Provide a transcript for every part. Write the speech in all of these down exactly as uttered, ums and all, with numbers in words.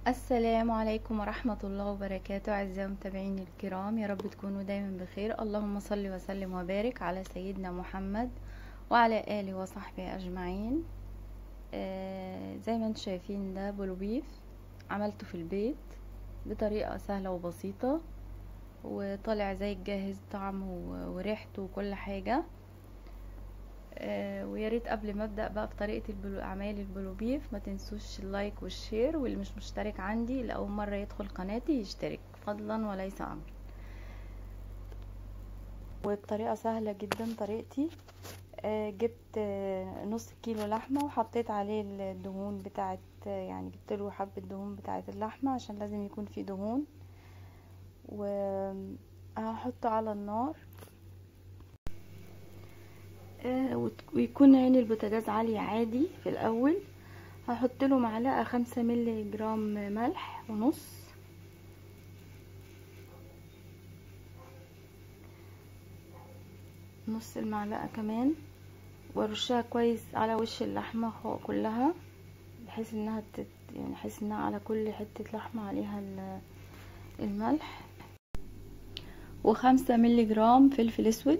السلام عليكم ورحمة الله وبركاته. أعزائي المتابعين الكرام، يا رب تكونوا دايما بخير. اللهم صل وسلم وبارك على سيدنا محمد وعلى آله وصحبه أجمعين. آه زي ما انتم شايفين ده بلوبيف عملته في البيت بطريقة سهلة وبسيطة، وطالع زي الجاهز طعمه وريحته وكل حاجة. آه وياريت قبل ما ابدا بقى في طريقه البلو... اعمال البلوبيف ما تنسوش اللايك والشير، واللي مش مشترك عندي لاول مره يدخل قناتي يشترك فضلا وليس امرا. وبطريقه سهله جدا طريقتي. آه جبت آه نص كيلو لحمه وحطيت عليه الدهون بتاعه، يعني جبت له حبه دهون بتاعه اللحمه عشان لازم يكون في دهون، وهحطه على النار. آه ويكون عين البوتاجاز عالية عادي في الاول. هحط له معلقة خمسة ملي جرام ملح ونص، نص المعلقة كمان، وارشها كويس على وش اللحمة كلها بحيث انها تت... يعني بحيث انها على كل حتة لحمة عليها الملح. وخمسة ملي جرام فلفل اسود،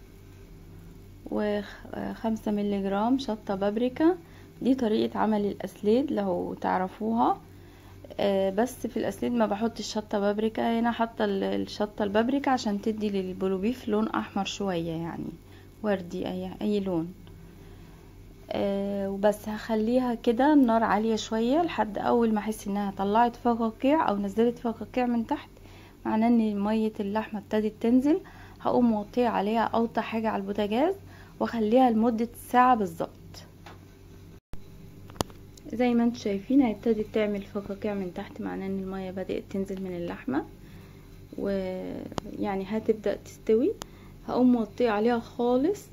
وخمسة ملي جرام شطة بابريكا. دي طريقة عمل الاسليد لو تعرفوها، بس في الاسليد ما بحط شطه بابريكا، هنا حاطه الشطه البابريكا عشان تدي للبلوبيف لون احمر شويه، يعني وردي، اي اي لون. أه وبس هخليها كده النار عاليه شويه لحد اول ما احس انها طلعت فقاقيع او نزلت فقاقيع من تحت، معناه ان ميه اللحمه ابتدت تنزل. هقوم موطيه عليها اوطى حاجه على البوتاجاز واخليها لمده ساعه بالظبط. زي ما انتم شايفين هيبتدي تعمل فقاقيع من تحت، معناه ان المية بدأت تنزل من اللحمة ويعني هتبدأ تستوي. هقوم موطيه عليها خالص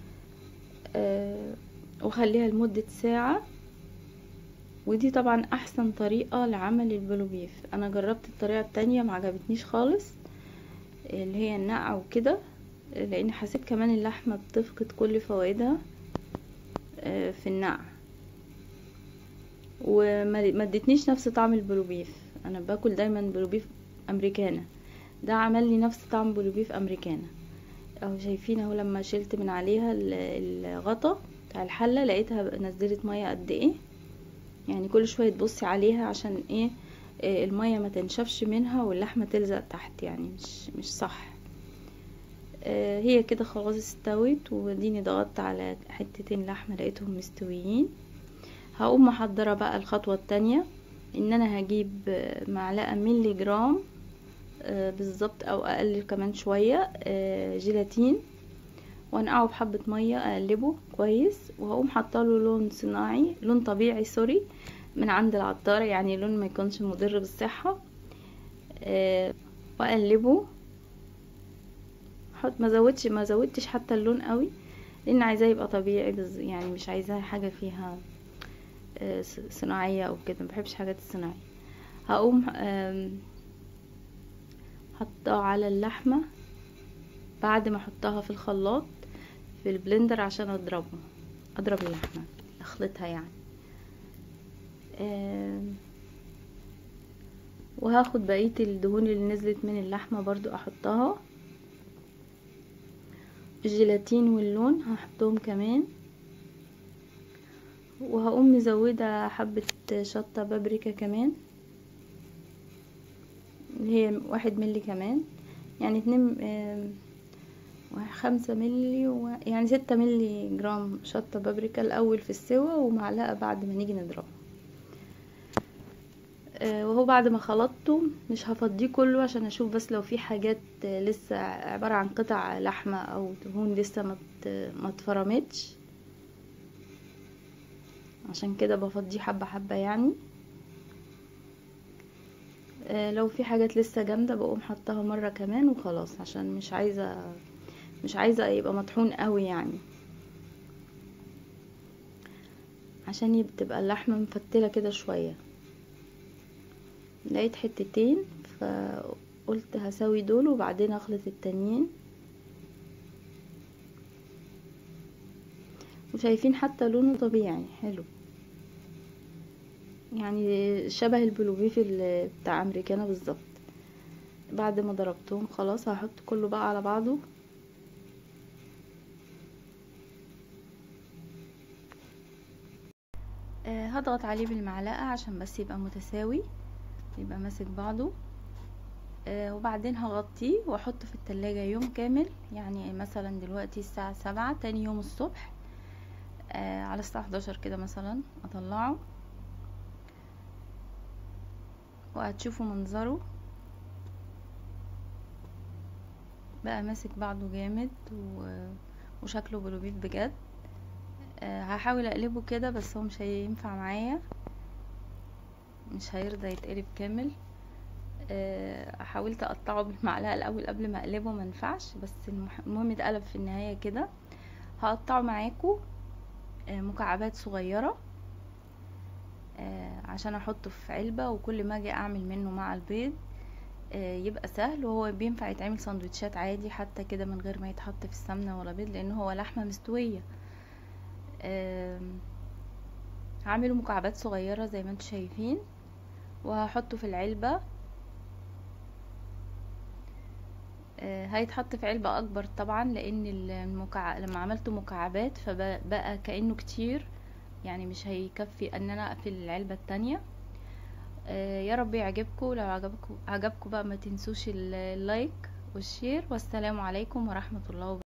أه وخليها لمدة ساعة. ودي طبعا احسن طريقة لعمل البلوبيف. انا جربت الطريقة التانية معجبتنيش خالص، اللي هي النقع وكده، لان حسيت كمان اللحمة بتفقد كل فوائدها أه في النقع، وما ادتنيش نفس طعم البلوبيف. انا باكل دايما بلوبيف امريكانا، ده عمل لي نفس طعم بلوبيف امريكانا. اهو شايفين اهو لما شلت من عليها الغطا بتاع الحله لقيتها نزلت ميه قد ايه. يعني كل شويه تبصي عليها عشان ايه الميه ما تنشفش منها واللحمه تلزق تحت، يعني مش مش صح. هي كده خلاص استوت، وديني ضغطت على حتتين لحمه لقيتهم مستويين. هقوم محضره بقى الخطوه التانية، ان انا هجيب معلقه ملي جرام بالظبط او اقلل كمان شويه جيلاتين، وانقعه بحبه ميه اقلبه كويس، وهقوم حاطاله لون صناعي، لون طبيعي سوري، من عند العطاره، يعني لون ما يكونش مضر بالصحه. واقلبه، حط ما زودش ما زودتش حتى اللون قوي، لان عايزاه يبقى طبيعي، يعني مش عايزاه حاجه فيها صناعيه او كده، ما بحبش حاجات الصناعيه. هقوم حطاه على اللحمه بعد ما احطها في الخلاط في البلندر عشان اضربه اضرب اللحمه اخلطها يعني. آه وهاخد بقيه الدهون اللي نزلت من اللحمه برضو احطها، الجيلاتين واللون هحطهم كمان، وهقوم مزوده حبه شطه بابريكا كمان اللي هي واحد ملي كمان، يعني اتنين آه خمسة ملي و... يعني ستة ملي جرام شطة بابريكا الأول في السوا، ومعلقة بعد ما نيجي نضربه. أه وهو بعد ما خلطته مش هفضيه كله عشان اشوف بس لو في حاجات لسه عبارة عن قطع لحمة او دهون لسه ما اتفرمتش، عشان كده بفضيه حبة حبة يعني. أه لو في حاجات لسه جامدة بقوم حطها مرة كمان وخلاص، عشان مش عايزة مش عايزة يبقى مطحون قوي يعني، عشان تبقى اللحمة مفتلة كده شوية. لقيت حتتين فقلت هسوي دول وبعدين اخلط التانيين. وشايفين حتى لونه طبيعي حلو. يعني شبه البلوبيف ال- بتاع امريكانا بالظبط. بعد ما ضربتهم خلاص هحط كله بقى على بعضه. آه، هضغط عليه بالمعلقة عشان بس يبقى متساوي، يبقى ماسك بعضه. آه، وبعدين هغطيه واحطه في التلاجة يوم كامل. يعني مثلا دلوقتي الساعة سبعة، تاني يوم الصبح آه، على الساعة حداشر كده مثلا اطلعه، وهتشوفوا منظره بقى ماسك بعضه جامد و... وشكله بلوبيف بجد. آه، هحاول اقلبه كده بس هو مش هينفع معايا، مش هيرضى يتقلب كامل. آه، حاولت اقطعه بالمعلقه الاول قبل ما اقلبه، منفعش، بس المح- المهم اتقلب في النهايه كده. هقطعه معاكم آه، مكعبات صغيره آه، عشان احطه في علبه، وكل ما اجي اعمل منه مع البيض آه، يبقى سهل. وهو بينفع يتعمل سندوتشات عادي حتى كده من غير ما يتحط في السمنه ولا بيض، لان هو لحمه مستويه. آم، هعمله مكعبات صغيره زي ما انتم شايفين، وهحطه في العلبه. آه، هيتحط في علبة اكبر طبعا، لان المكع... لما عملته مكعبات فبقى كأنه كتير، يعني مش هيكفي ان انا اقفل العلبة التانية. آه، يا رب يعجبكم. لو عجبكم عجبكم بقى ما تنسوش ال- اللايك والشير، والسلام عليكم ورحمة الله وبركاته.